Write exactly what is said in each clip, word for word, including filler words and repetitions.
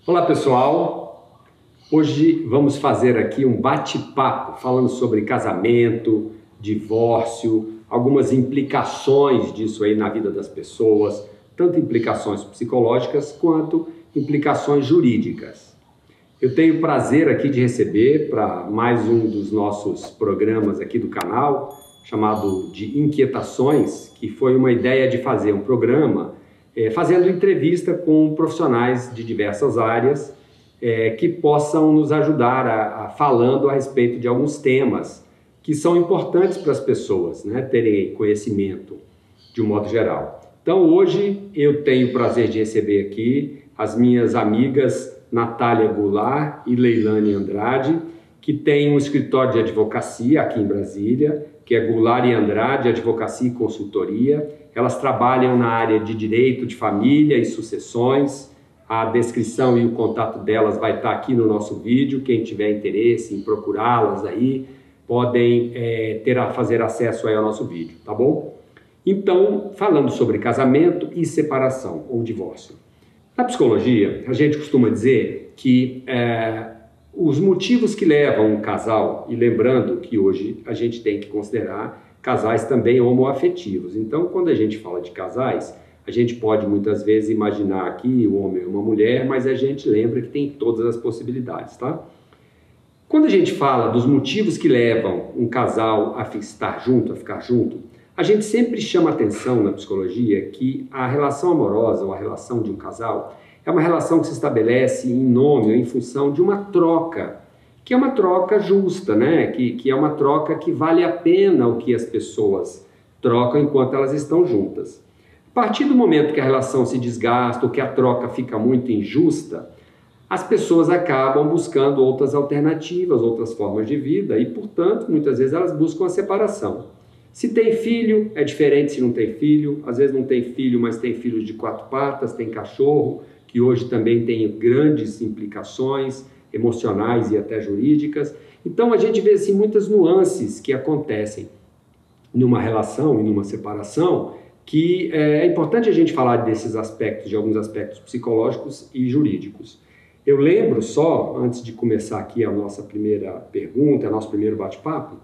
Olá pessoal, hoje vamos fazer aqui um bate-papo falando sobre casamento, divórcio, algumas implicações disso aí na vida das pessoas, tanto implicações psicológicas quanto implicações jurídicas. Eu tenho o prazer aqui de receber para mais um dos nossos programas aqui do canal, chamado de Inquietações, que foi uma ideia de fazer um programa É, fazendo entrevista com profissionais de diversas áreas é, que possam nos ajudar a, a falando a respeito de alguns temas que são importantes para as pessoas, né, terem conhecimento de um modo geral. Então hoje eu tenho o prazer de receber aqui as minhas amigas Natália Goulart e Leilane Andrade, que têm um escritório de advocacia aqui em Brasília, que é Goulart e Andrade Advocacia e Consultoria. Elas trabalham na área de direito de família e sucessões. A descrição e o contato delas vai estar aqui no nosso vídeo. Quem tiver interesse em procurá-las aí, podem é, ter a fazer acesso aí ao nosso vídeo, tá bom? Então, falando sobre casamento e separação ou divórcio. Na psicologia, a gente costuma dizer que é, os motivos que levam um casal, e lembrando que hoje a gente tem que considerar casais também homoafetivos. Então, quando a gente fala de casais, a gente pode muitas vezes imaginar aqui o homem e uma mulher, mas a gente lembra que tem todas as possibilidades, tá? Quando a gente fala dos motivos que levam um casal a estar junto, a ficar junto, a gente sempre chama atenção na psicologia que a relação amorosa ou a relação de um casal é uma relação que se estabelece em nome ou em função de uma troca, que é uma troca justa, né? Que, que é uma troca que vale a pena o que as pessoas trocam enquanto elas estão juntas. A partir do momento que a relação se desgasta ou que a troca fica muito injusta, as pessoas acabam buscando outras alternativas, outras formas de vida e, portanto, muitas vezes elas buscam a separação. Se tem filho, é diferente se não tem filho. Às vezes não tem filho, mas tem filhos de quatro patas, tem cachorro, que hoje também tem grandes implicações emocionais e até jurídicas. Então a gente vê assim, muitas nuances que acontecem numa relação e numa separação, que é importante a gente falar desses aspectos, de alguns aspectos psicológicos e jurídicos. Eu lembro só, antes de começar aqui a nossa primeira pergunta, nosso primeiro bate-papo,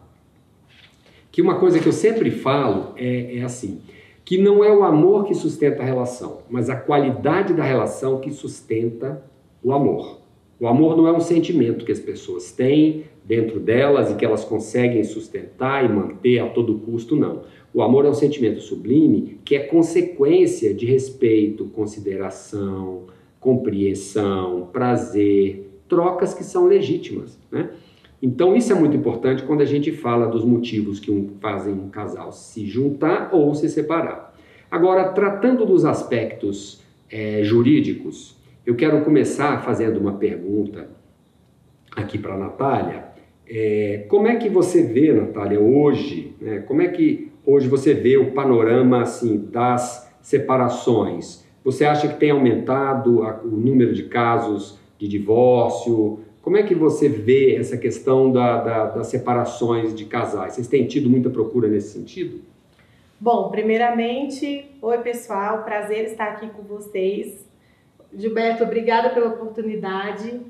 que uma coisa que eu sempre falo é, é assim, que não é o amor que sustenta a relação, mas a qualidade da relação que sustenta o amor. O amor não é um sentimento que as pessoas têm dentro delas e que elas conseguem sustentar e manter a todo custo, não. O amor é um sentimento sublime que é consequência de respeito, consideração, compreensão, prazer, trocas que são legítimas, né? Então isso é muito importante quando a gente fala dos motivos que um, fazem um casal se juntar ou se separar. Agora, tratando dos aspectos é, jurídicos, eu quero começar fazendo uma pergunta aqui para a Natália. É, como é que você vê, Natália, hoje, né, como é que hoje você vê o panorama assim, das separações? Você acha que tem aumentado a, o número de casos de divórcio? Como é que você vê essa questão da, da, das separações de casais? Vocês têm tido muita procura nesse sentido? Bom, primeiramente, oi pessoal, prazer estar aqui com vocês. Gilberto, obrigada pela oportunidade,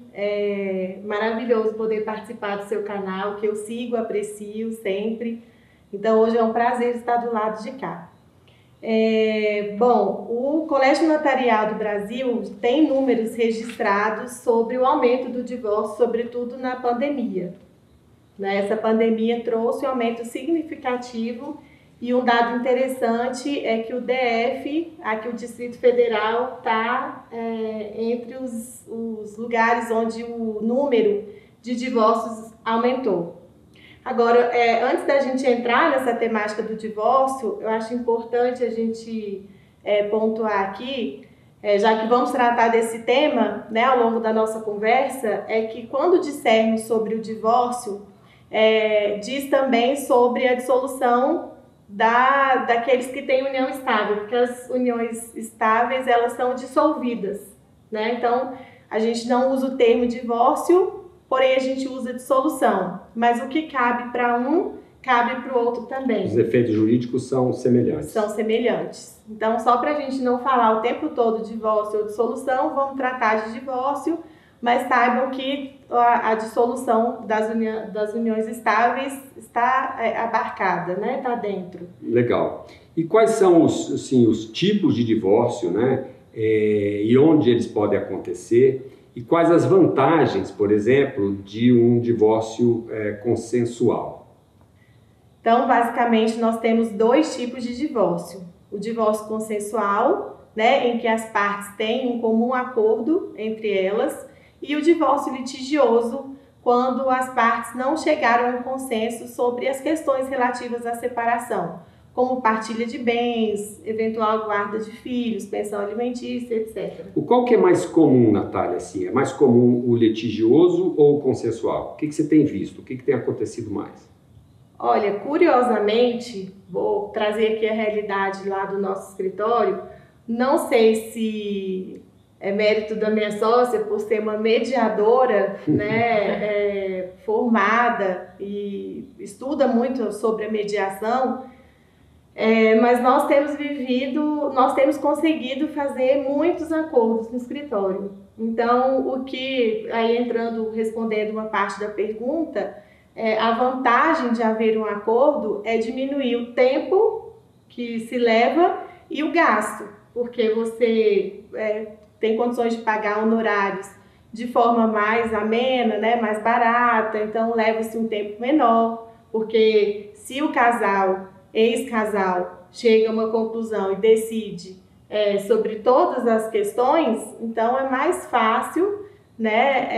é maravilhoso poder participar do seu canal, que eu sigo, aprecio sempre, então hoje é um prazer estar do lado de cá. É, bom, o Colégio Notarial do Brasil tem números registrados sobre o aumento do divórcio, sobretudo na pandemia, né? Essa pandemia trouxe um aumento significativo. E um dado interessante é que o D F, aqui o Distrito Federal, está é, entre os, os lugares onde o número de divórcios aumentou. Agora, é, antes da gente entrar nessa temática do divórcio, eu acho importante a gente é, pontuar aqui, é, já que vamos tratar desse tema, né, ao longo da nossa conversa, é que quando dissermos sobre o divórcio, é, diz também sobre a dissolução Da, daqueles que têm união estável, porque as uniões estáveis, elas são dissolvidas, né? Então, a gente não usa o termo divórcio, porém a gente usa dissolução. Mas o que cabe para um, cabe para o outro também. Os efeitos jurídicos são semelhantes. São semelhantes. Então, só para a gente não falar o tempo todo de divórcio ou dissolução, vamos tratar de divórcio, mas saibam que a, a dissolução das, uni das uniões estáveis está é, abarcada, né? Está dentro. Legal. E quais são os, assim, os tipos de divórcio, né? É, e onde eles podem acontecer? E quais as vantagens, por exemplo, de um divórcio é, consensual? Então, basicamente, nós temos dois tipos de divórcio. O divórcio consensual, né, em que as partes têm um comum acordo entre elas, e o divórcio litigioso, quando as partes não chegaram a um consenso sobre as questões relativas à separação, como partilha de bens, eventual guarda de filhos, pensão alimentícia, etcétera. O qual que é mais comum, Natália? Assim, é mais comum o litigioso ou o consensual? O que, que você tem visto? O que, que tem acontecido mais? Olha, curiosamente, vou trazer aqui a realidade lá do nosso escritório. Não sei se é mérito da minha sócia por ser uma mediadora, né, é, formada e estuda muito sobre a mediação. É, mas nós temos vivido, nós temos conseguido fazer muitos acordos no escritório. Então, o que, aí entrando, respondendo uma parte da pergunta, é, a vantagem de haver um acordo é diminuir o tempo que se leva e o gasto, porque você é, tem condições de pagar honorários de forma mais amena, né, mais barata, então leva-se um tempo menor, porque se o casal ex-casal chega a uma conclusão e decide é, sobre todas as questões, então é mais fácil, né,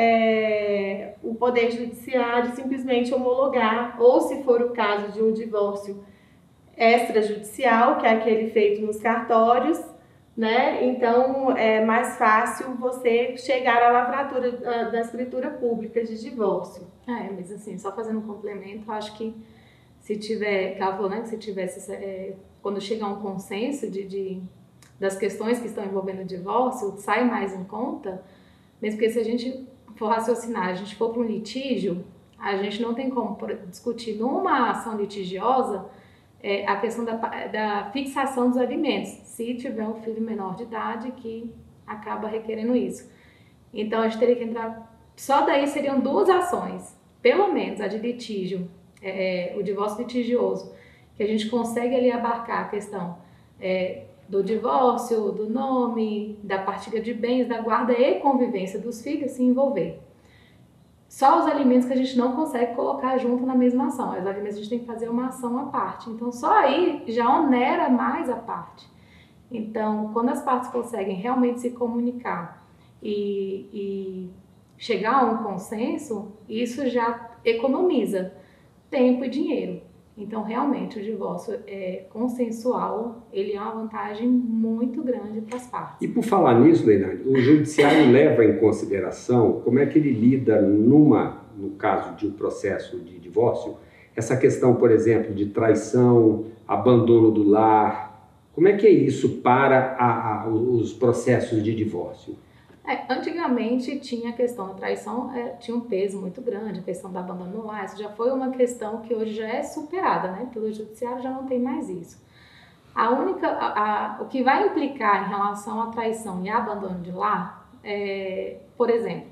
é, o Poder Judiciário simplesmente homologar, ou se for o caso de um divórcio extrajudicial, que é aquele feito nos cartórios, né, então é mais fácil você chegar à lavratura da escritura pública de divórcio. É, mas assim, só fazendo um complemento, acho que se tiver, que ela falou, né, que se tivesse, é, quando chegar um consenso de, de, das questões que estão envolvendo o divórcio, sai mais em conta, mesmo porque se a gente for raciocinar, a gente for para um litígio, a gente não tem como discutir numa ação litigiosa é, a questão da, da fixação dos alimentos, se tiver um filho menor de idade que acaba requerendo isso. Então, a gente teria que entrar, só daí seriam duas ações, pelo menos a de litígio, É, o divórcio litigioso, que a gente consegue ali abarcar a questão é, do divórcio, do nome, da partilha de bens, da guarda e convivência dos filhos se envolver. Só os alimentos que a gente não consegue colocar junto na mesma ação, os alimentos a gente tem que fazer uma ação à parte, então só aí já onera mais a parte. Então, quando as partes conseguem realmente se comunicar e, e chegar a um consenso, isso já economiza tempo e dinheiro. Então, realmente, o divórcio é consensual, ele é uma vantagem muito grande para as partes. E por falar nisso, Leilane, o judiciário leva em consideração como é que ele lida numa, no caso de um processo de divórcio, essa questão, por exemplo, de traição, abandono do lar. Como é que é isso para a, a, os processos de divórcio? É, antigamente tinha a questão da traição, é, tinha um peso muito grande, a questão do abandono no lar, isso já foi uma questão que hoje já é superada, né? Pelo judiciário já não tem mais isso. A única, a, a, o que vai implicar em relação à traição e abandono de lar, é, por exemplo,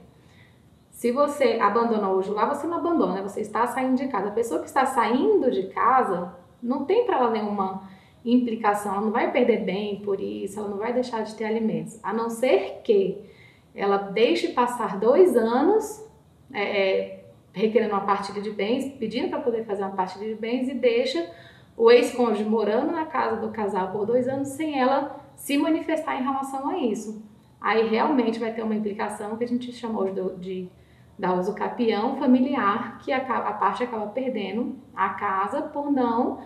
se você abandonou hoje o lar, você não abandona, né? Você está saindo de casa. A pessoa que está saindo de casa, não tem para ela nenhuma implicação, ela não vai perder bem por isso, ela não vai deixar de ter alimentos, a não ser que ela deixe passar dois anos é, é, requerendo uma partilha de bens, pedindo para poder fazer uma partilha de bens e deixa o ex-cônjuge morando na casa do casal por dois anos sem ela se manifestar em relação a isso. Aí realmente vai ter uma implicação que a gente chamou de, de da usucapião familiar, que a, a parte acaba perdendo a casa por não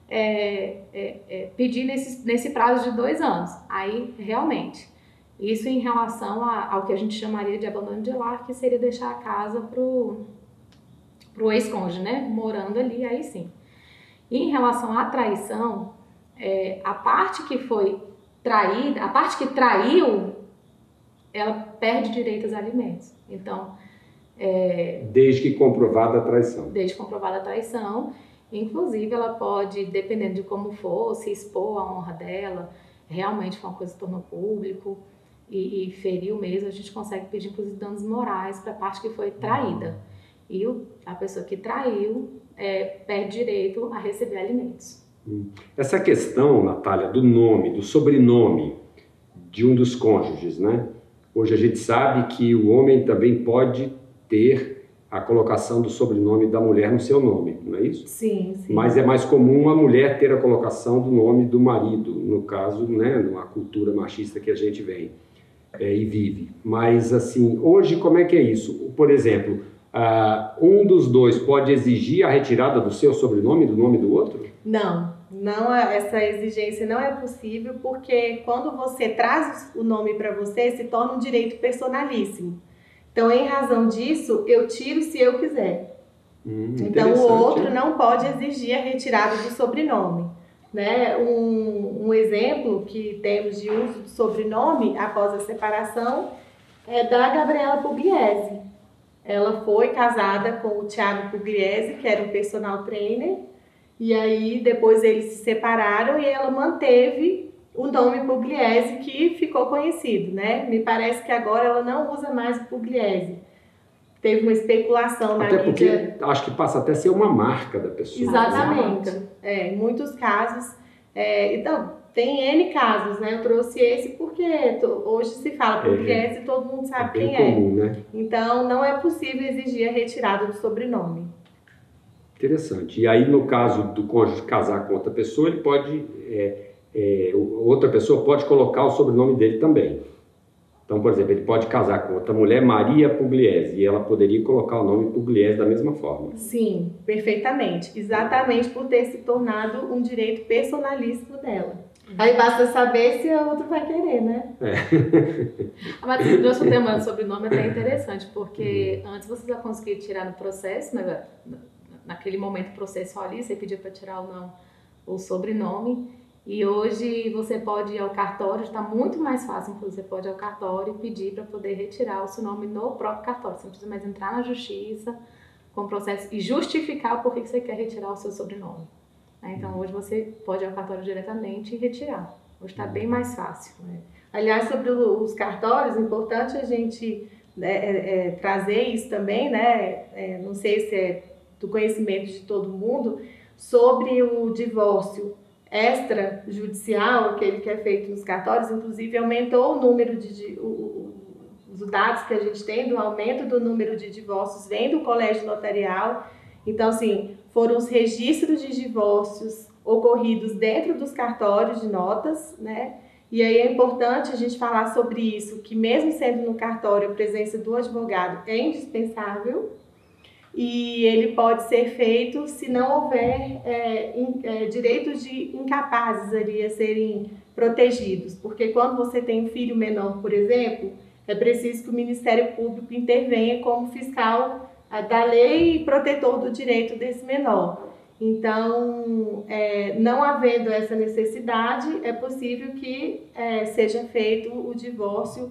é, é, é, pedir nesse, nesse prazo de dois anos. Aí realmente... Isso em relação a, ao que a gente chamaria de abandono de lar, que seria deixar a casa pro, pro ex-cônjuge, né? Morando ali, aí sim. E em relação à traição, é, a parte que foi traída, a parte que traiu, ela perde direito aos alimentos. Então, é, desde que comprovada a traição. Desde comprovada a traição. Inclusive, ela pode, dependendo de como for, se expor à honra dela, realmente foi uma coisa que tornou público e, e feriu mesmo, a gente consegue pedir, inclusive, danos morais para a parte que foi traída. E o, a pessoa que traiu é, perde direito a receber alimentos. Essa questão, Natália, do nome, do sobrenome de um dos cônjuges, né? Hoje a gente sabe que o homem também pode ter a colocação do sobrenome da mulher no seu nome, não é isso? Sim, sim. Mas é mais comum a mulher ter a colocação do nome do marido, no caso, né, numa cultura machista que a gente vem é, e vive. Mas, assim, hoje como é que é isso? Por exemplo, uh, um dos dois pode exigir a retirada do seu sobrenome, do nome do outro? Não, não, essa exigência não é possível, porque quando você traz o nome para você, se torna um direito personalíssimo. Então, em razão disso, eu tiro se eu quiser. Hum, então, o outro não pode exigir a retirada do sobrenome. Né? Um, um exemplo que temos de uso do sobrenome após a separação é da Gabriela Pugliese. Ela foi casada com o Thiago Pugliese, que era um personal trainer, e aí depois eles se separaram e ela manteve o nome Pugliese, que ficou conhecido, né? Me parece que agora ela não usa mais o Pugliese. Teve uma especulação na mídia. Até porque mídia. Acho que passa até a ser uma marca da pessoa. Exatamente. É, em muitos casos. É, então, tem N casos, né? Eu trouxe esse porque hoje se fala Pugliese e todo mundo sabe é bem quem comum, é. Né? Então, não é possível exigir a retirada do sobrenome. Interessante. E aí, no caso do cônjuge casar com outra pessoa, ele pode... É, É, outra pessoa pode colocar o sobrenome dele também. Então, por exemplo, ele pode casar com outra mulher, Maria Pugliese, e ela poderia colocar o nome Pugliese da mesma forma. Sim, perfeitamente. Exatamente por ter se tornado um direito personalíssimo dela. Aí basta saber se a outra vai querer, né? É. Mas você trouxe um tema sobre o nome até interessante, porque uhum. antes você já conseguia tirar no processo, né? Naquele momento processual ali, você pedia para tirar ou não o sobrenome. E hoje você pode ir ao cartório, está muito mais fácil, inclusive você pode ir ao cartório e pedir para poder retirar o seu nome no próprio cartório. Você não precisa mais entrar na justiça com o processo e justificar o porquê que você quer retirar o seu sobrenome. Então hoje você pode ir ao cartório diretamente e retirar. Hoje está bem mais fácil. Aliás, sobre os cartórios, é importante a gente é, é, trazer isso também, né? É, não sei se é do conhecimento de todo mundo, sobre o divórcio extrajudicial, aquele que é feito nos cartórios. Inclusive aumentou o número de, de o, o, os dados que a gente tem do aumento do número de divórcios vem do colégio notarial. Então, assim, foram os registros de divórcios ocorridos dentro dos cartórios de notas, né? E aí é importante a gente falar sobre isso, que mesmo sendo no cartório a presença do advogado é indispensável. E ele pode ser feito se não houver é, in, é, direitos de incapazes ali a serem protegidos. Porque quando você tem um filho menor, por exemplo, é preciso que o Ministério Público intervenha como fiscal a, da lei e protetor do direito desse menor. Então, é, não havendo essa necessidade, é possível que é, seja feito o divórcio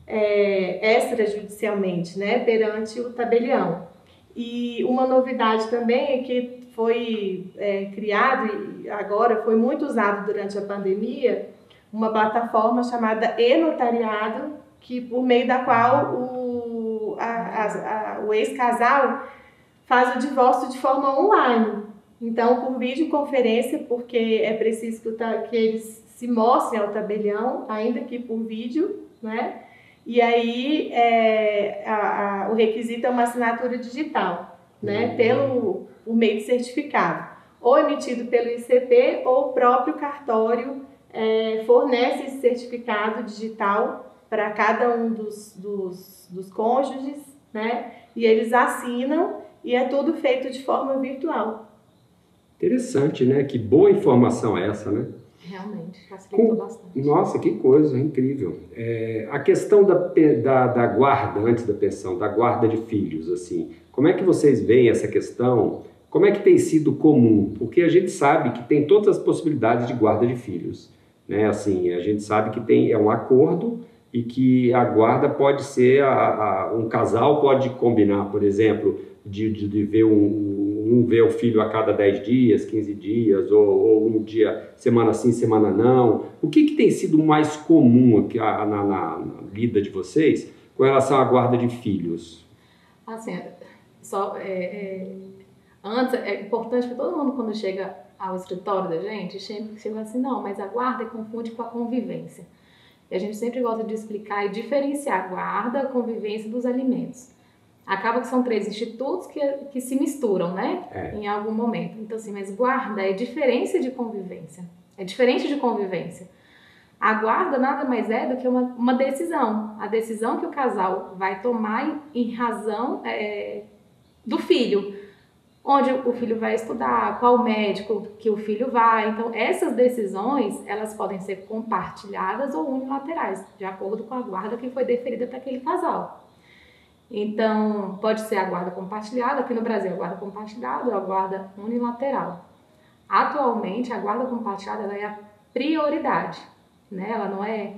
é, extrajudicialmente, né, perante o tabelião. E uma novidade também é que foi é, criado e agora foi muito usado durante a pandemia uma plataforma chamada e-notariado, que por meio da qual o, a, a, a, o ex-casal faz o divórcio de forma online. Então, por videoconferência, porque é preciso que, que eles se mostrem ao tabelião, ainda que por vídeo, né? E aí é, a, a, o requisito é uma assinatura digital, né? Pelo, por meio de certificado, ou emitido pelo I C P ou o próprio cartório é, fornece esse certificado digital para cada um dos, dos, dos cônjuges, né? E eles assinam e é tudo feito de forma virtual. Interessante, né? Que boa informação é essa, né? Realmente, facilitou Com... bastante. Nossa, que coisa, incrível. É, a questão da, da, da guarda, antes da pensão, da guarda de filhos, assim, como é que vocês veem essa questão? Como é que tem sido comum? Porque a gente sabe que tem todas as possibilidades de guarda de filhos, né? Assim, a gente sabe que tem, é um acordo e que a guarda pode ser, a, a, um casal pode combinar, por exemplo, de, de, de ver um, um um vê o filho a cada dez dias, quinze dias, ou, ou um dia, semana sim, semana não. O que, que tem sido mais comum aqui na, na, na vida de vocês com relação à guarda de filhos? Assim, só, é, é, antes, é importante que todo mundo, quando chega ao escritório da gente, sempre chega assim, não, mas a guarda confunde com a convivência. E a gente sempre gosta de explicar e diferenciar a guarda, a convivência dos alimentos. Acaba que são três institutos que, que se misturam, né? É. Em algum momento. Então, assim, mas guarda é diferença de convivência. É diferente de convivência. A guarda nada mais é do que uma, uma decisão. A decisão que o casal vai tomar em, em razão é, do filho. Onde o filho vai estudar, qual médico que o filho vai. Então, essas decisões, elas podem ser compartilhadas ou unilaterais, de acordo com a guarda que foi deferida para aquele casal. Então, pode ser a guarda compartilhada, aqui no Brasil a guarda compartilhada ou a guarda unilateral. Atualmente, a guarda compartilhada ela é a prioridade, né? Ela não é,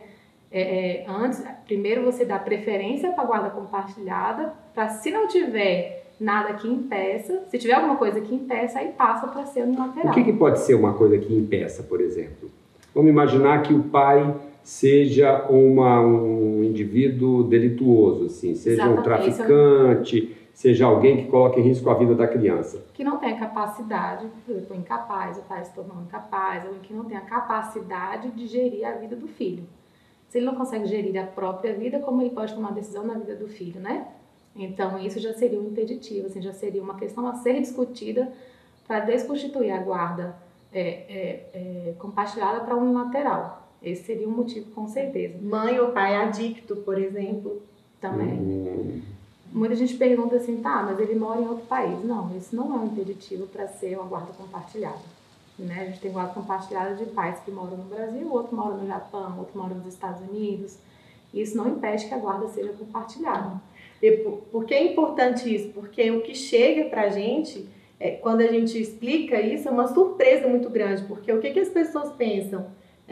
é, é antes, primeiro você dá preferência para a guarda compartilhada, para se não tiver nada que impeça, se tiver alguma coisa que impeça, aí passa para ser unilateral. O que, que pode ser uma coisa que impeça, por exemplo? Vamos imaginar que o pai seja uma, um indivíduo delituoso, assim, seja Exatamente. um traficante, seja alguém que coloque em risco a vida da criança. Que não tenha capacidade, por exemplo, incapaz, o pai se tornou incapaz, ou que não tenha capacidade de gerir a vida do filho. Se ele não consegue gerir a própria vida, como ele pode tomar decisão na vida do filho, né? Então, isso já seria um impeditivo, assim, já seria uma questão a ser discutida para desconstituir a guarda é, é, é, compartilhada para unilateral. Esse seria um motivo, com certeza. Mãe ou pai adicto, por exemplo. Também. Hum. Muita gente pergunta assim, tá, mas ele mora em outro país. Não, isso não é um impeditivo para ser uma guarda compartilhada. Né? A gente tem guarda compartilhada de pais que moram no Brasil, outro mora no Japão, outro mora nos Estados Unidos. Isso não impede que a guarda seja compartilhada. E por que é importante isso? Porque o que chega pra gente, é, quando a gente explica isso, é uma surpresa muito grande. Porque o que, que as pessoas pensam?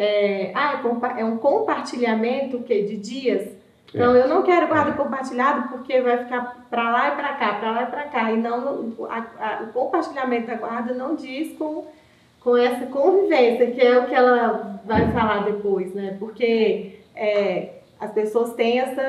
É, ah, é um compartilhamento que, de dias. Então, é. eu não quero guarda compartilhado porque vai ficar para lá e para cá, para lá e para cá. E não, a, a, o compartilhamento da guarda não diz com, com essa convivência, que é o que ela vai falar depois, né? Porque é, as pessoas têm essa,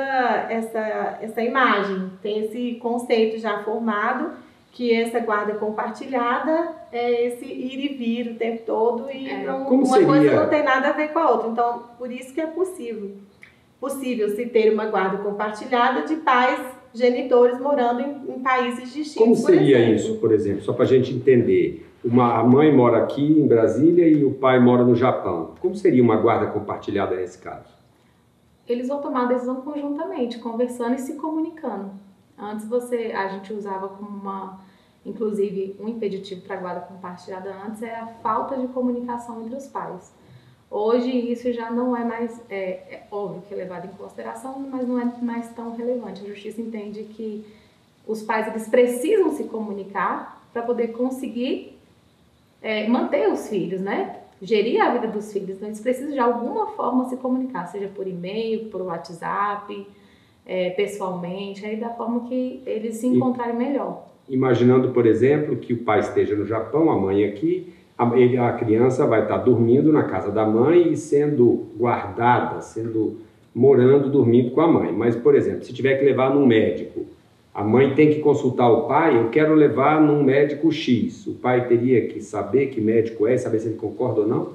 essa, essa imagem, tem esse conceito já formado, que essa guarda compartilhada é esse ir e vir o tempo todo e é. não, Como uma seria? coisa não tem nada a ver com a outra. Então, por isso que é possível. Possível se ter uma guarda compartilhada de pais genitores morando em, em países distintos. Como seria isso, por exemplo? Só para a gente entender. Uma, a mãe mora aqui em Brasília e o pai mora no Japão. Como seria uma guarda compartilhada nesse caso? Eles vão tomar a decisão conjuntamente, conversando e se comunicando. Antes você, a gente usava como uma, inclusive um impeditivo para a guarda compartilhada antes é a falta de comunicação entre os pais. Hoje isso já não é mais, é, é óbvio que é levado em consideração, mas não é mais tão relevante. A justiça entende que os pais eles precisam se comunicar para poder conseguir é, manter os filhos, né? Gerir a vida dos filhos. Então eles precisam de alguma forma se comunicar, seja por e-mail, por WhatsApp, É, pessoalmente, aí da forma que eles se encontrarem melhor. Imaginando, por exemplo, que o pai esteja no Japão, a mãe aqui, a, ele, a criança vai estar dormindo na casa da mãe e sendo guardada, sendo morando, dormindo com a mãe. Mas, por exemplo, se tiver que levar num médico, a mãe tem que consultar o pai, eu quero levar num médico X. O pai teria que saber que médico é, saber se ele concorda ou não?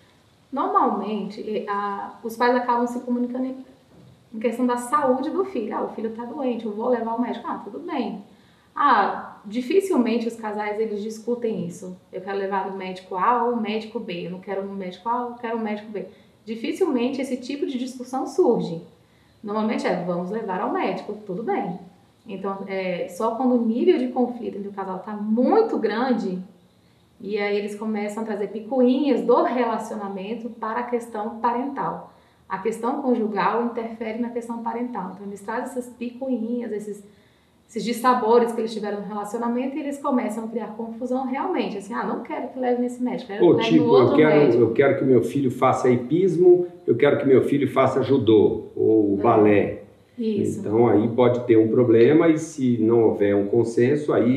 Normalmente, a, os pais acabam se comunicando em em questão da saúde do filho. Ah, o filho está doente, eu vou levar ao médico. Ah, tudo bem. Ah, dificilmente os casais eles discutem isso. Eu quero levar no médico A ou no médico B. Eu não quero no médico A, eu quero no médico B. Dificilmente esse tipo de discussão surge. Normalmente é, vamos levar ao médico, tudo bem. Então, é, só quando o nível de conflito entre o casal está muito grande, e aí eles começam a trazer picuinhas do relacionamento para a questão parental. A questão conjugal interfere na questão parental. Então, eles trazem essas picuinhas, esses, esses dissabores que eles tiveram no relacionamento e eles começam a criar confusão realmente. Assim, ah, não quero que leve nesse médico, quero Ou, que leve tipo, no outro eu quero, médico. eu quero que meu filho faça hipismo, eu quero que meu filho faça judô ou é. balé. Isso. Então, aí pode ter um problema e se não houver um consenso, aí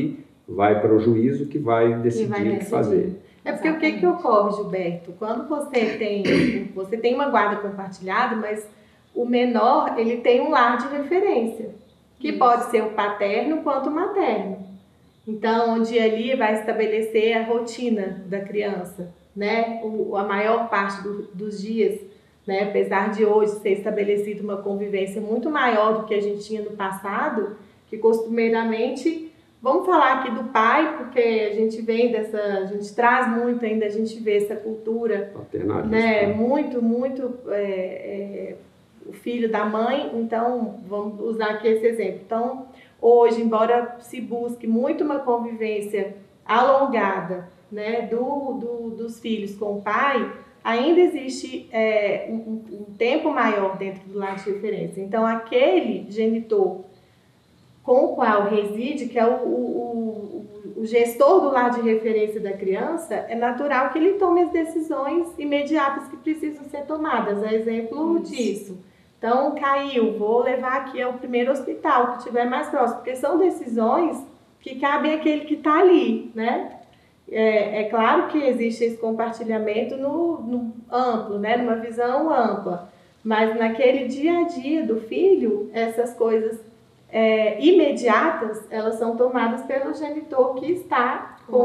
vai para o juízo que vai decidir vai o que decidir. fazer. É porque o que, que ocorre, Gilberto? Quando você tem, você tem uma guarda compartilhada, mas o menor ele tem um lar de referência, que Isso. pode ser o paterno quanto o materno. Então, onde ali vai estabelecer a rotina da criança, né? O, a maior parte do, dos dias, né? Apesar de hoje ser estabelecida uma convivência muito maior do que a gente tinha no passado, que costumeiramente, vamos falar aqui do pai, porque a gente vem dessa, a gente traz muito ainda, a gente vê essa cultura, né? Muito, muito é, é, o filho da mãe, então vamos usar aqui esse exemplo. Então, hoje, embora se busque muito uma convivência alongada, né, do, do, dos filhos com o pai, ainda existe é, um, um tempo maior dentro do lar de referência. Então, aquele genitor com o qual reside, que é o, o, o, o gestor do lar de referência da criança, é natural que ele tome as decisões imediatas que precisam ser tomadas. É exemplo Isso. disso. Então, caiu, vou levar aqui ao primeiro hospital que estiver mais próximo, porque são decisões que cabem àquele que está ali, né? É, é claro que existe esse compartilhamento no, no amplo, né? Numa visão ampla, mas naquele dia a dia do filho, essas coisas é, imediatas, elas são tomadas pelo genitor que está com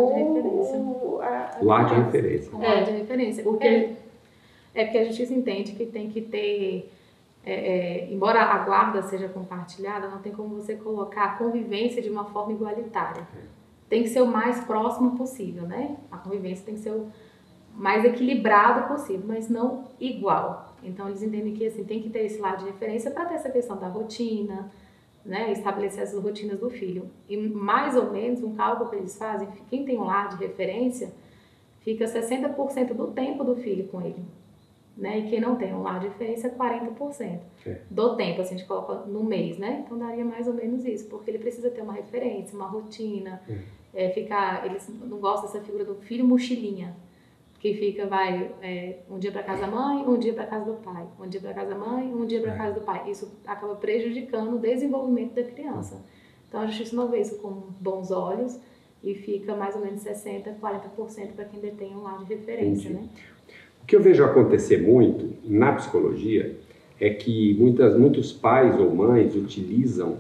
o lar de referência. Com o lar de referência. Porque, é, é porque a gente entende que tem que ter... É, é, embora a guarda seja compartilhada, não tem como você colocar a convivência de uma forma igualitária. Tem que ser o mais próximo possível, né? A convivência tem que ser o mais equilibrado possível, mas não igual. Então, eles entendem que assim, tem que ter esse lado de referência para ter essa questão da rotina, né? Estabelecer essas rotinas do filho. E mais ou menos, um cálculo que eles fazem, quem tem um lar de referência, fica sessenta por cento do tempo do filho com ele. Né? E quem não tem um lar de referência, quarenta por cento é. do tempo, assim, a gente coloca no mês, né? Então daria mais ou menos isso, porque ele precisa ter uma referência, uma rotina, é. É, ficar, eles não gostam dessa figura do filho mochilinha, que fica, vai, é, um dia para casa da mãe, um dia para casa do pai, um dia para casa da mãe, um dia para é. casa do pai. Isso acaba prejudicando o desenvolvimento da criança. Então a justiça não vê isso com bons olhos e fica mais ou menos sessenta, quarenta por cento para quem detém um lar de referência, Entendi. né? O que eu vejo acontecer muito na psicologia é que muitas, muitos pais ou mães utilizam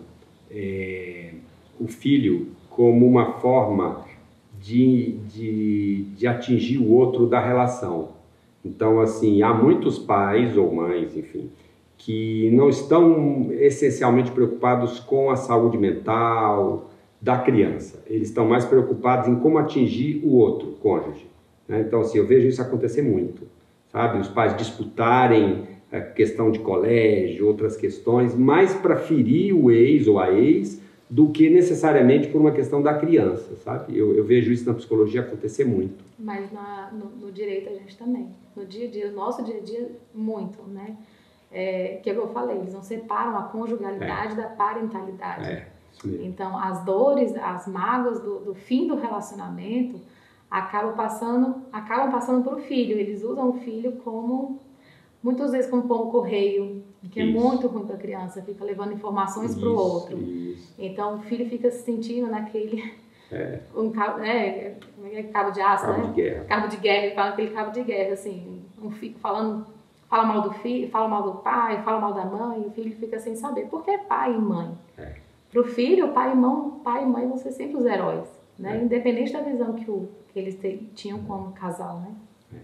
é, o filho como uma forma de, de, de atingir o outro da relação. Então, assim, há muitos pais ou mães, enfim, que não estão essencialmente preocupados com a saúde mental da criança. Eles estão mais preocupados em como atingir o outro, o cônjuge. Então, assim, eu vejo isso acontecer muito, sabe? Os pais disputarem a questão de colégio, outras questões, mais para ferir o ex ou a ex do que necessariamente por uma questão da criança, sabe? Eu, eu vejo isso na psicologia acontecer muito. Mas na, no, no direito a gente também. No dia a dia, no nosso dia a dia, muito, né? É, que é o que eu falei, eles não separam a conjugalidade é. da parentalidade. É, isso mesmo. Então, as dores, as mágoas do, do fim do relacionamento acabam passando, acabam passando para o filho. Eles usam o filho como, muitas vezes, como pão correio, que é isso. muito ruim para a criança, fica levando informações para o outro. Isso. Então, o filho fica se sentindo naquele... É. Um cabo, né, cabo de aço, cabo né? de guerra. Cabo de guerra, ele fala aquele cabo de guerra, assim, um filho falando, fala mal do filho, fala mal do pai, fala mal da mãe, e o filho fica sem saber. Por que pai e mãe? É. Para o filho, pai e mãe, pai e mãe vão ser sempre os heróis, né? É. Independente da visão que, o, que eles te, tinham como casal, né?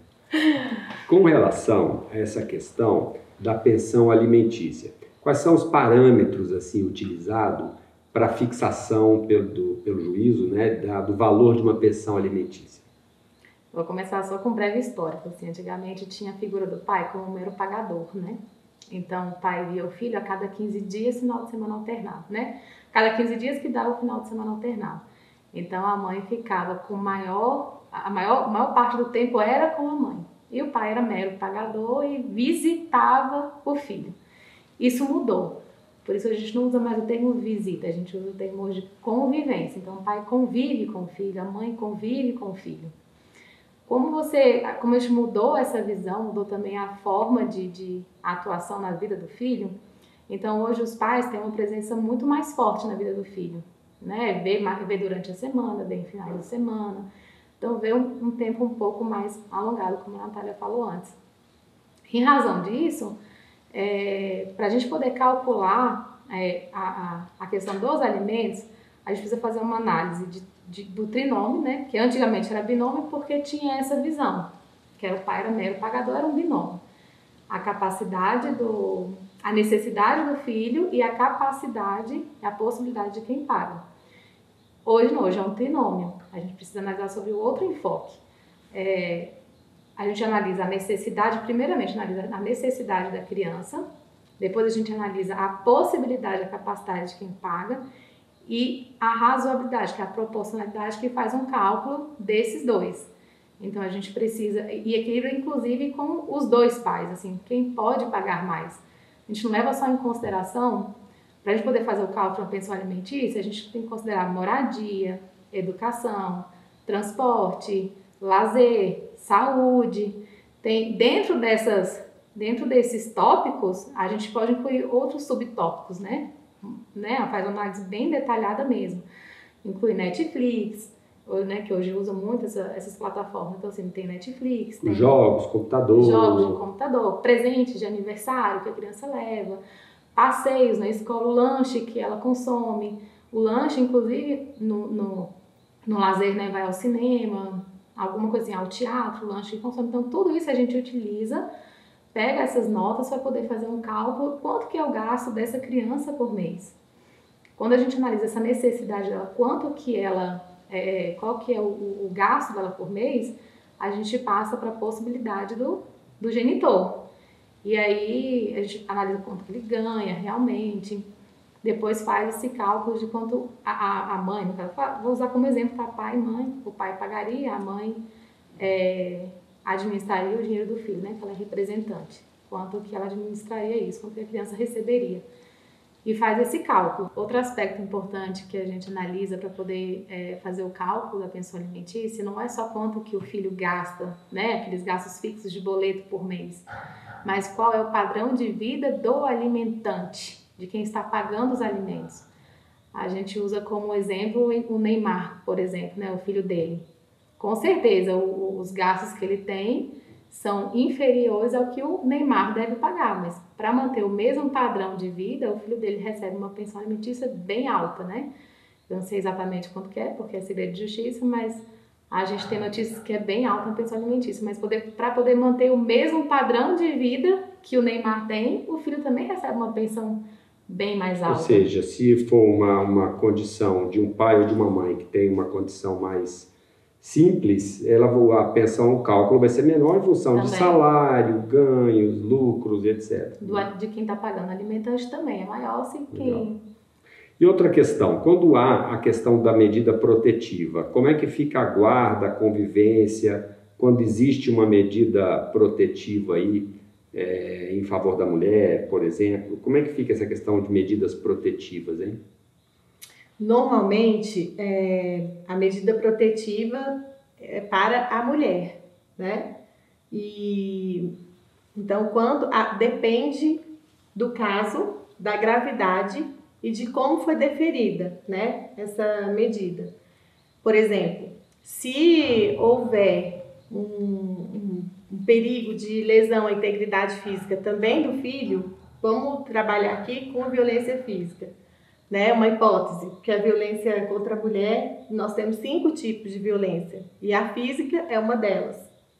É. Com relação a essa questão da pensão alimentícia, quais são os parâmetros assim utilizados para fixação pelo, do, pelo juízo, né, da, do valor de uma pensão alimentícia? Vou começar só com breve histórico. Assim, antigamente tinha a figura do pai como um mero pagador, né? Então o pai via o filho a cada quinze dias, final de semana alternado, né? Cada quinze dias que dava o final de semana alternado. Então a mãe ficava com maior, a maior, a maior parte do tempo era com a mãe. E o pai era mero pagador e visitava o filho. Isso mudou. Por isso a gente não usa mais o termo visita, a gente usa o termo de convivência. Então o pai convive com o filho, a mãe convive com o filho. Como você, como a gente mudou essa visão, mudou também a forma de, de atuação na vida do filho, então hoje os pais têm uma presença muito mais forte na vida do filho. né? Ver, ver durante a semana, ver em finais de semana. Então, ver um, um tempo um pouco mais alongado, como a Natália falou antes. Em razão disso, é, para a gente poder calcular é, a, a, a questão dos alimentos, a gente precisa fazer uma análise de, de, do trinômio, né? Que antigamente era binômio porque tinha essa visão, que era o pai era mero pagador, era um binômio. A capacidade do, a necessidade do filho e a capacidade, a possibilidade de quem paga. Hoje não, hoje é um trinômio. A gente precisa analisar sobre o outro enfoque. É, a gente analisa a necessidade, primeiramente analisa a necessidade da criança, depois a gente analisa a possibilidade, a capacidade de quem paga e a razoabilidade, que é a proporcionalidade que faz um cálculo desses dois. Então, a gente precisa, e equilibra inclusive com os dois pais, assim, quem pode pagar mais. A gente não leva só em consideração, para a gente poder fazer o cálculo de uma pensão alimentícia, a gente tem que considerar moradia, educação, transporte, lazer, saúde. Tem, dentro, dessas, dentro desses tópicos, a gente pode incluir outros subtópicos, né? né? Faz uma análise bem detalhada mesmo. Inclui Netflix, né, que hoje usa muito essa, essas plataformas. Então, assim, tem Netflix, tem jogos, computador. Jogos de computador, presentes de aniversário que a criança leva, passeios na escola, o lanche que ela consome. O lanche, inclusive, no, no, no lazer, né, vai ao cinema, alguma coisinha ao teatro, o lanche que consome. Então, tudo isso a gente utiliza, pega essas notas para poder fazer um cálculo, quanto que é o gasto dessa criança por mês. Quando a gente analisa essa necessidade dela, quanto que ela... É, qual que é o, o gasto dela por mês, a gente passa para a possibilidade do, do genitor. E aí a gente analisa quanto que ele ganha realmente, depois faz esse cálculo de quanto a, a, a mãe, no caso, vou usar como exemplo papai e mãe, o pai pagaria, a mãe é, administraria o dinheiro do filho, né, que ela é representante, quanto que ela administraria isso, quanto que a criança receberia. E faz esse cálculo. Outro aspecto importante que a gente analisa para poder é, fazer o cálculo da pensão alimentícia não é só quanto que o filho gasta, né, aqueles gastos fixos de boleto por mês, mas qual é o padrão de vida do alimentante, de quem está pagando os alimentos. A gente usa como exemplo o Neymar, por exemplo, né, o filho dele. Com certeza, o, os gastos que ele tem são inferiores ao que o Neymar deve pagar, mas para manter o mesmo padrão de vida, o filho dele recebe uma pensão alimentícia bem alta, né? Eu não sei exatamente quanto que é, porque é segredo de justiça, mas a gente tem notícias que é bem alta a pensão alimentícia, mas poder, para poder manter o mesmo padrão de vida que o Neymar tem, o filho também recebe uma pensão bem mais alta. Ou seja, se for uma, uma condição de um pai ou de uma mãe que tem uma condição mais simples, ela, a pensão, o cálculo vai ser menor em função também de salário, ganhos, lucros, etcétera. Do, de quem está pagando alimentante também é maior, se quem... E outra questão, quando há a questão da medida protetiva, como é que fica a guarda, a convivência, quando existe uma medida protetiva aí é, em favor da mulher, por exemplo? Como é que fica essa questão de medidas protetivas, hein? Normalmente, é, a medida protetiva é para a mulher, né? E, então, quando a, depende do caso, da gravidade e de como foi deferida, né, essa medida. Por exemplo, se houver um, um, um perigo de lesão à integridade física também do filho, vamos trabalhar aqui com a violência física. Né, uma hipótese, que a violência contra a mulher, nós temos cinco tipos de violência, e a física é uma delas.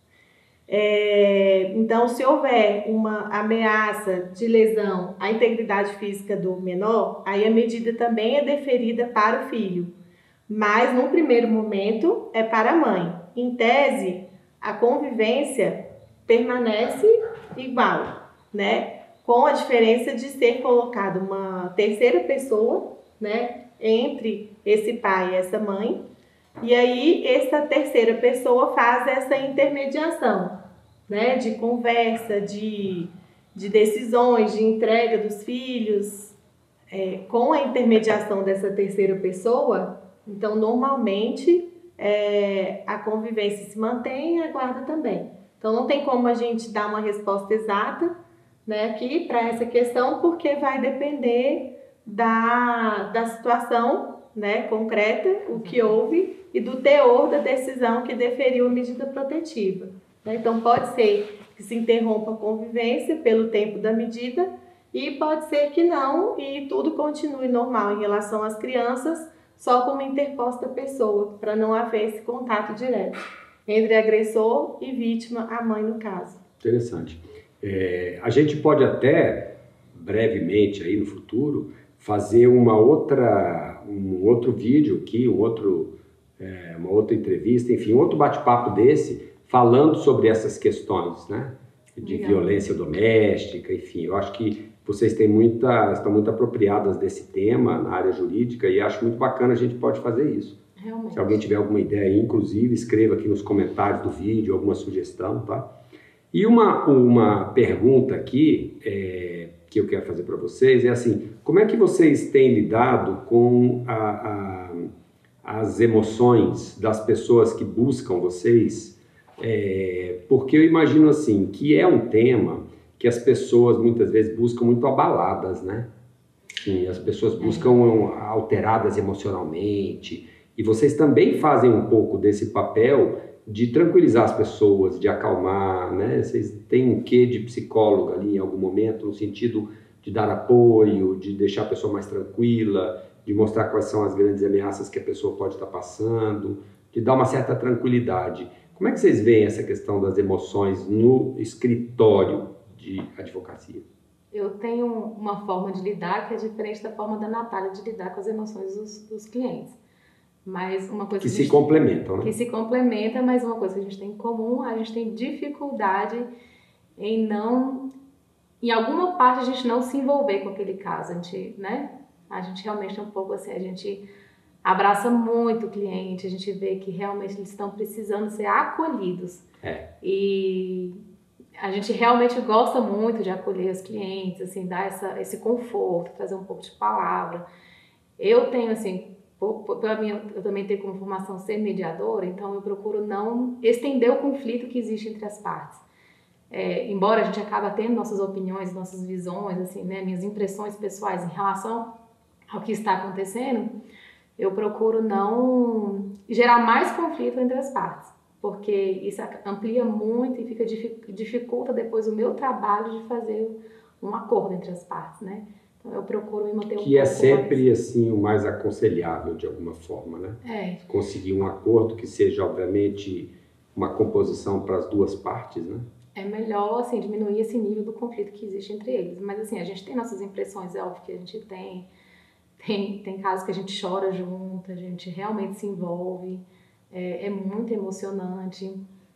É, então, se houver uma ameaça de lesão à integridade física do menor, aí a medida também é deferida para o filho, mas, num primeiro momento, é para a mãe. Em tese, a convivência permanece igual, né? Com a diferença de ser colocada uma terceira pessoa, né, entre esse pai e essa mãe, e aí essa terceira pessoa faz essa intermediação, né, de conversa, de, de decisões, de entrega dos filhos, é, com a intermediação dessa terceira pessoa. Então, normalmente, é, a convivência se mantém e a guarda também. Então, não tem como a gente dar uma resposta exata, né, aqui para essa questão, porque vai depender da, da situação né, concreta, o que houve, e do teor da decisão que deferiu a medida protetiva. Né? Então, pode ser que se interrompa a convivência pelo tempo da medida e pode ser que não, e tudo continue normal em relação às crianças, só com uma interposta pessoa, para não haver esse contato direto entre agressor e vítima, a mãe no caso. Interessante. É, a gente pode até, brevemente aí no futuro, fazer uma outra, um outro vídeo aqui, um outro, é, uma outra entrevista, enfim, outro bate-papo desse, falando sobre essas questões, né? De Legal. Violência doméstica, enfim, eu acho que vocês têm muita, estão muito apropriadas desse tema na área jurídica e acho muito bacana a gente pode fazer isso. Realmente. Se alguém tiver alguma ideia aí, inclusive, escreva aqui nos comentários do vídeo, alguma sugestão, tá? E uma, uma pergunta aqui é, que eu quero fazer para vocês é assim, como é que vocês têm lidado com a, a, as emoções das pessoas que buscam vocês? É, porque eu imagino assim, que é um tema que as pessoas muitas vezes buscam muito abaladas, né? Sim, as pessoas buscam alteradas emocionalmente, e vocês também fazem um pouco desse papel de tranquilizar as pessoas, de acalmar, né? Vocês têm um quê de psicólogo ali em algum momento, no sentido de dar apoio, de deixar a pessoa mais tranquila, de mostrar quais são as grandes ameaças que a pessoa pode estar passando, de dar uma certa tranquilidade. Como é que vocês veem essa questão das emoções no escritório de advocacia? Eu tenho uma forma de lidar que é diferente da forma da Natália de lidar com as emoções dos, dos clientes. Mas uma coisa que, que se gente, complementam, né? Que se complementa, mas uma coisa que a gente tem em comum, a gente tem dificuldade em não... Em alguma parte a gente não se envolver com aquele caso, a gente, né? A gente realmente é um pouco assim, a gente abraça muito o cliente, a gente vê que realmente eles estão precisando ser acolhidos. É. E a gente realmente gosta muito de acolher os clientes, assim, dar essa, esse conforto, trazer um pouco de palavra. Eu tenho, assim, pela minha, eu também tenho como formação ser mediadora, então eu procuro não estender o conflito que existe entre as partes. É, embora a gente acabe tendo nossas opiniões, nossas visões, assim, né, minhas impressões pessoais em relação ao que está acontecendo, eu procuro não gerar mais conflito entre as partes, porque isso amplia muito e fica dificulta depois o meu trabalho de fazer um acordo entre as partes, né? Então eu procuro me manter um que é pouco sempre mais... assim o mais aconselhável de alguma forma, né? É. Conseguir um acordo que seja obviamente uma composição para as duas partes, né? É melhor, assim, diminuir esse nível do conflito que existe entre eles. Mas, assim, a gente tem nossas impressões, é óbvio que a gente tem. Tem, tem casos que a gente chora junto, a gente realmente se envolve. É, é muito emocionante.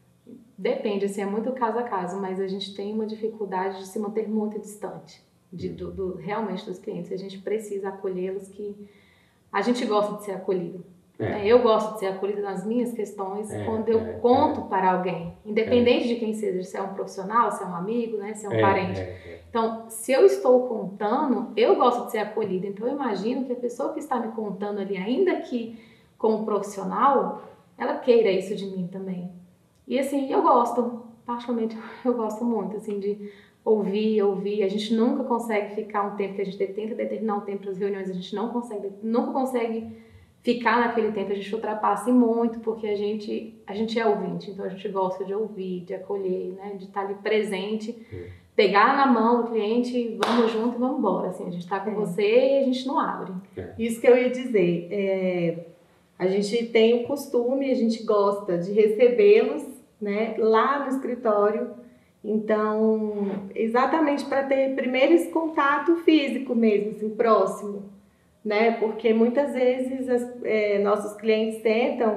Depende, assim, é muito caso a caso, mas a gente tem uma dificuldade de se manter muito distante de, do, do, realmente dos clientes. A gente precisa acolhê-los, que a gente gosta de ser acolhido. É. Eu gosto de ser acolhida nas minhas questões é, quando eu é, conto é. para alguém, independente é. de quem seja, se é um profissional, se é um amigo, né, se é um é, parente. É, é. Então, se eu estou contando, eu gosto de ser acolhida. Então, eu imagino que a pessoa que está me contando ali, ainda que como profissional, ela queira isso de mim também. E assim, eu gosto, particularmente, eu gosto muito, assim, de ouvir, ouvir. A gente nunca consegue ficar um tempo, que a gente tenta determinar um tempo para as reuniões, a gente não consegue, nunca consegue ficar naquele tempo, a gente ultrapassa muito, porque a gente, a gente é ouvinte, então a gente gosta de ouvir, de acolher, né, de estar ali presente, é. pegar na mão do cliente, vamos junto e vamos embora, assim, a gente está com é. você e a gente não abre. É. Isso que eu ia dizer, é, a gente tem o costume, a gente gosta de recebê-los, né, lá no escritório, então, exatamente para ter primeiro esse contato físico mesmo, assim, próximo. Né? Porque muitas vezes as, é, nossos clientes sentam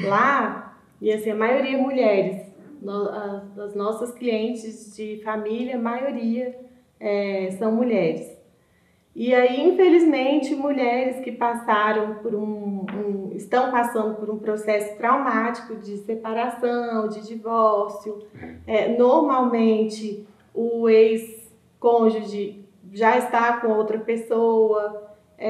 lá e assim, a maioria mulheres, no, a, as nossas clientes de família, a maioria é, são mulheres. E aí, infelizmente, mulheres que passaram por um, um, estão passando por um processo traumático de separação, de divórcio, é, normalmente o ex-cônjuge já está com outra pessoa.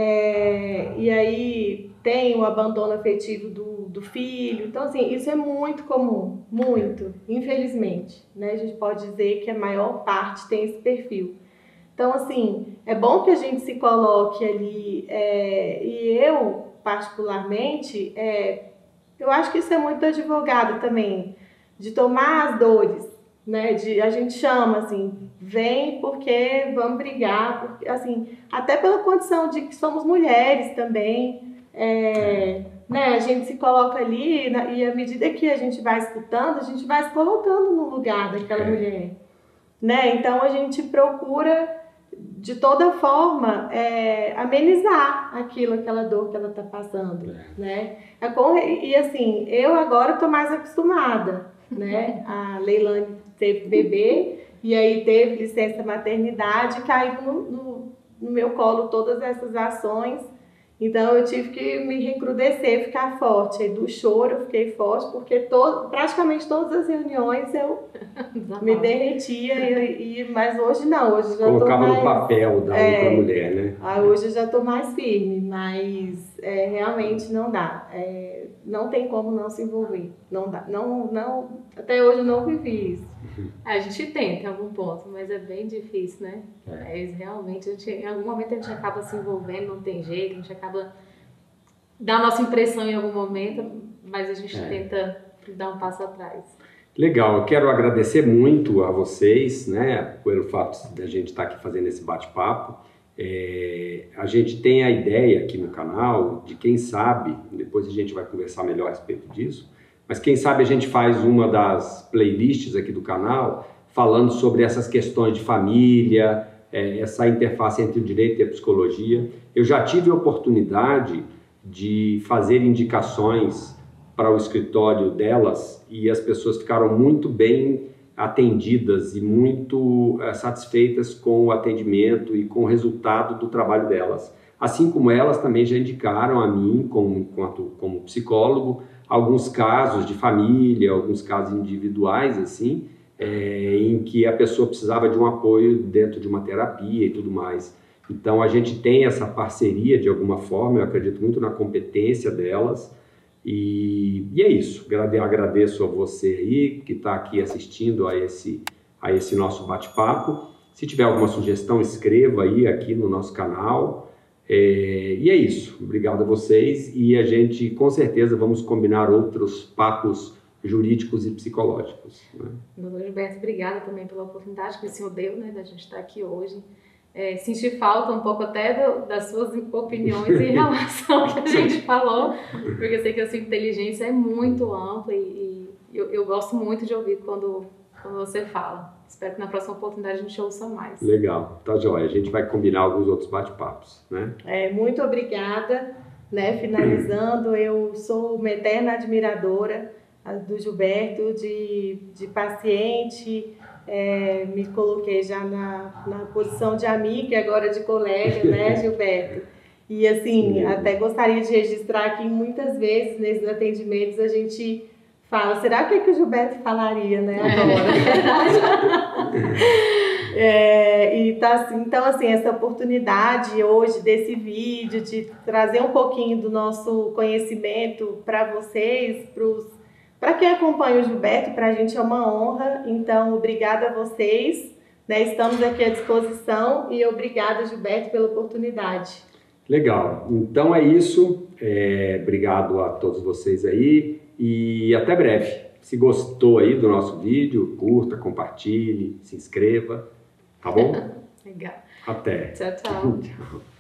É, e aí tem o abandono afetivo do, do filho. Então, assim, isso é muito comum, muito, infelizmente, né? A gente pode dizer que a maior parte tem esse perfil. Então, assim, é bom que a gente se coloque ali, é, e eu, particularmente, é, eu acho que isso é muito do advogado também, de tomar as dores, né? De, a gente chama assim, vem porque vamos brigar, porque, assim, até pela condição de que somos mulheres também, é, né? A gente se coloca ali na, e à medida que a gente vai escutando, a gente vai se colocando no lugar daquela é. mulher, né? Então a gente procura de toda forma é, amenizar aquilo, aquela dor que ela está passando, é. né? E assim, eu agora estou mais acostumada, né? A Leilane teve bebê e aí teve licença maternidade, caiu no, no, no meu colo todas essas ações. Então eu tive que me recrudescer, ficar forte. Aí do choro eu fiquei forte, porque todo, praticamente todas as reuniões eu me derretia, e, e, mas hoje não, hoje já colocava tô mais, no papel da é, outra mulher, né? Ah, hoje eu já estou mais firme, mas é, realmente não dá. É, não tem como não se envolver. Não dá. Não, não, até hoje eu não vivi isso. A gente tenta em algum ponto, mas é bem difícil, né? É. Mas realmente, a gente, em algum momento a gente acaba se envolvendo, não tem jeito, a gente acaba dando a nossa impressão em algum momento, mas a gente é. tenta dar um passo atrás. Legal, eu quero agradecer muito a vocês, né, pelo fato de a gente estar aqui fazendo esse bate-papo. É, a gente tem a ideia aqui no canal de quem sabe, depois a gente vai conversar melhor a respeito disso, mas quem sabe a gente faz uma das playlists aqui do canal falando sobre essas questões de família, é, essa interface entre o direito e a psicologia. Eu já tive a oportunidade de fazer indicações para o escritório delas e as pessoas ficaram muito bem atendidas e muito é, satisfeitas com o atendimento e com o resultado do trabalho delas. Assim como elas também já indicaram a mim, como, como, como psicólogo, alguns casos de família, alguns casos individuais, assim, é, em que a pessoa precisava de um apoio dentro de uma terapia e tudo mais. Então a gente tem essa parceria de alguma forma, eu acredito muito na competência delas. E, e é isso, agradeço a você aí que está aqui assistindo a esse, a esse nosso bate-papo. Se tiver alguma sugestão, escreva aí aqui no nosso canal. É, e é isso, obrigado a vocês e a gente com certeza vamos combinar outros papos jurídicos e psicológicos. Né? Doutor Gilberto, obrigada também pela oportunidade que o senhor deu, né, da gente estar aqui hoje. É, senti falta um pouco até do, das suas opiniões em relação ao que a gente falou, porque eu sei que a sua inteligência é muito ampla e, e eu, eu gosto muito de ouvir quando, quando você fala. Espero que na próxima oportunidade a gente ouça mais. Legal, tá joia. A gente vai combinar alguns outros bate-papos, né? É, muito obrigada, né? Finalizando, eu sou uma eterna admiradora do Gilberto, de, de paciente. É, me coloquei já na, na posição de amiga e agora de colega, né, Gilberto? E assim, sim, até gostaria de registrar que muitas vezes nesses atendimentos a gente fala, será que, é que o Gilberto falaria, né, agora? É, e tá, assim, então, assim, essa oportunidade hoje desse vídeo, de trazer um pouquinho do nosso conhecimento para vocês, para os Para quem acompanha o Gilberto, para a gente é uma honra, então obrigada a vocês, né? Estamos aqui à disposição e obrigada, Gilberto, pela oportunidade. Legal, então é isso, é, obrigado a todos vocês aí e até breve. Se gostou aí do nosso vídeo, curta, compartilhe, se inscreva, tá bom? Legal. Até. Tchau, tchau. Tchau.